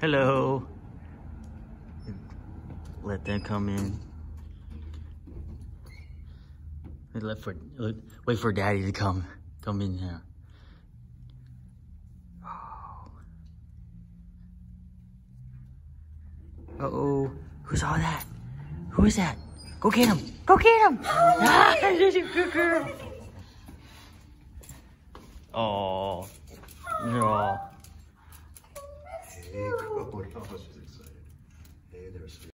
Hello. Let them come in. Wait for Daddy to come in here. Uh-oh. Who's all that? Who is that? Go get him! Go get him! Ah, good girl. Oh. No. Hey, oh, she's excited. Hey there, sweetie.